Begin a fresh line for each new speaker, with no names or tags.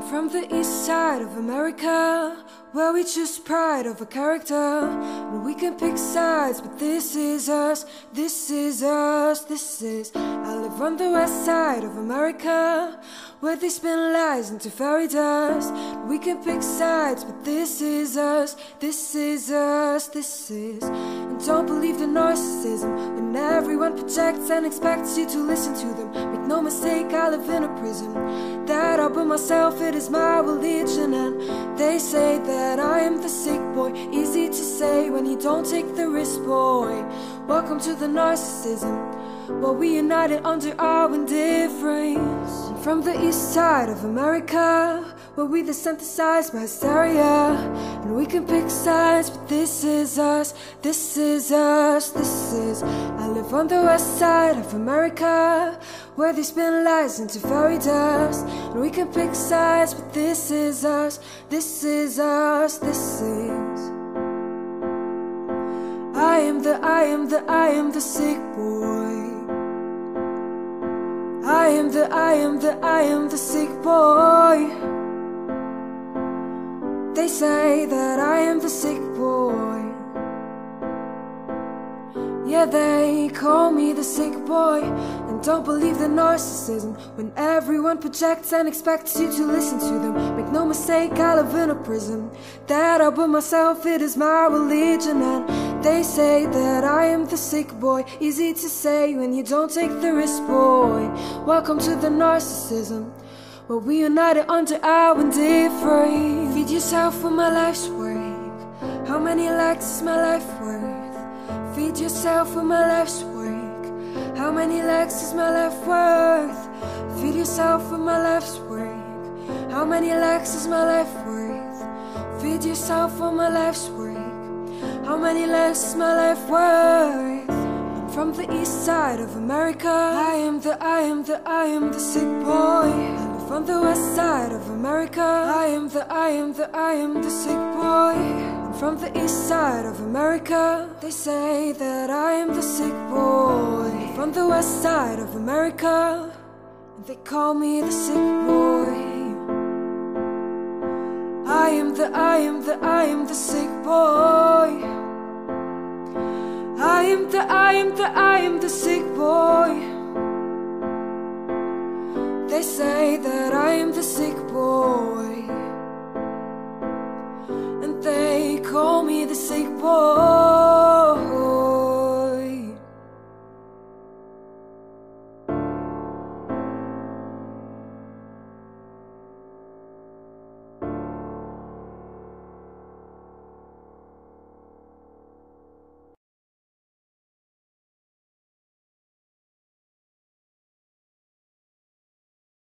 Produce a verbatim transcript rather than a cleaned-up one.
From the east side of America, where we choose pride over character, and we can pick sides, but this is us, this is us, this is. I live on the west side of America, where they spin lies into fairy dust. We can pick sides, but this is us, this is us, this is. And don't believe the narcissism when everyone projects and expects you to listen to them. Make no mistake, I live in a prison that I built myself, it is my religion. And they say that I am the sick boy, easy to say when you don't take the risk, boy. Welcome to the narcissism, well, we united under our indifference. From the east side of America, where we desensitized by hysteria, and we can pick sides, but this is us, this is us, this is. I live on the west side of America, where they spin lies into fairy dust, and we can pick sides, but this is us, this is us, this is. I am the, I am the, I am the sick boy. I am the, I am the, I am the sick boy. They say that I am the sick boy. Yeah, they call me the sick boy. And don't believe the narcissism when everyone projects and expects you to listen to them. Make no mistake, I live in a prison that I built myself, it is my religion. And they say that I am the sick boy, easy to say when you don't take the risk, boy. Welcome to the narcissism, well, we united under our indifference. Feed yourself with my life's work. How many likes is my life worth? Feed yourself with my life's work. How many likes is my life worth? Feed yourself with my life's work. How many likes is my life worth? Feed yourself with my life's work. How many likes is my life worth? I'm from the east side of America. I am the, I am the, I am the sick boy. From the west side of America, I am the, I am the, I am the sick boy. And from the east side of America, they say that I am the sick boy. From the west side of America, they call me the sick boy. I am the, I am the, I am the sick boy. I am the, I am the, I am the sick boy. They say that I am the sick boy, and they call me the sick boy.